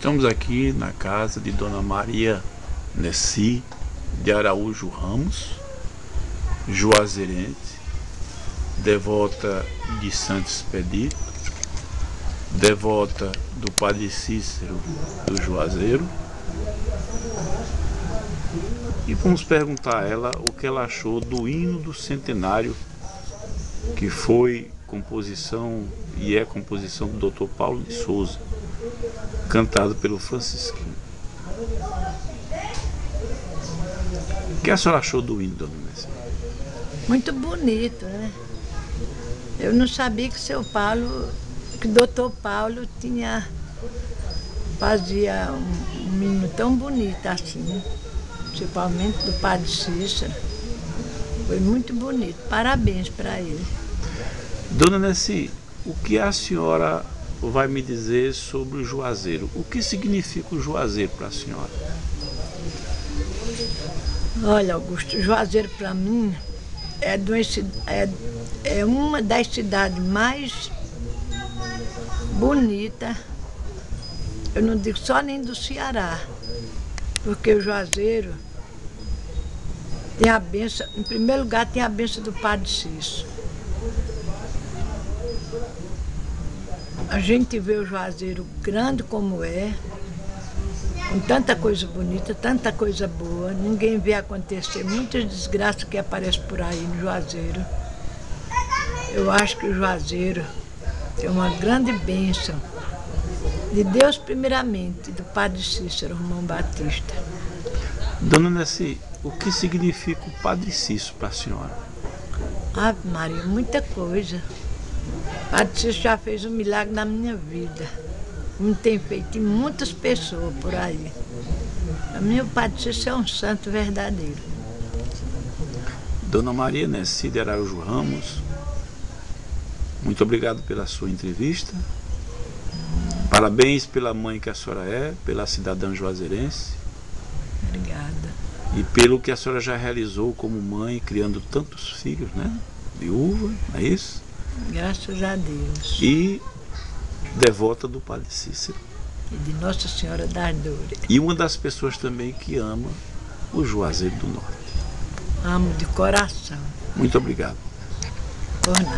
Estamos aqui na casa de Dona Maria Nessi de Araújo Ramos, juazeirense, devota de Santo Expedito, devota do Padre Cícero do Juazeiro. E vamos perguntar a ela o que ela achou do hino do centenário, que foi composição e é composição do Dr. Paulo de Souza, cantado pelo Francisquinho. O que a senhora achou do hino, Dona Nessi? Muito bonito, né? Eu não sabia que seu Paulo, que Dr. Paulo fazia um hino tão bonito assim, principalmente do Padre Cícero. Foi muito bonito. Parabéns para ele. Dona Nessi, o que a senhora vai me dizer sobre o Juazeiro? O que significa o Juazeiro para a senhora? Olha, Augusto, Juazeiro para mim é uma das cidades mais bonitas, eu não digo só nem do Ceará, porque o Juazeiro tem a bênção, em primeiro lugar tem a bênção do Padre Cícero. A gente vê o Juazeiro grande como é, com tanta coisa bonita, tanta coisa boa. Ninguém vê acontecer muitas desgraças que aparecem por aí no Juazeiro. Eu acho que o Juazeiro tem uma grande bênção de Deus primeiramente, do Padre Cícero Romão Batista. Dona Nessi, o que significa o Padre Cícero para a senhora? Ave Maria, muita coisa. O Padre Cícero já fez um milagre na minha vida, como tem feito em muitas pessoas por aí. Para mim, o Padre Cícero é um santo verdadeiro. Dona Maria Nessi de Araújo Ramos, muito obrigado pela sua entrevista. Parabéns pela mãe que a senhora é, pela cidadã juazeirense. Obrigada. E pelo que a senhora já realizou como mãe, criando tantos filhos, né? Viúva, não é isso? Graças a Deus. E devota do Padre Cícero. E de Nossa Senhora das Dores. E uma das pessoas também que ama o Juazeiro do Norte. Amo de coração. Muito obrigado. Por nada.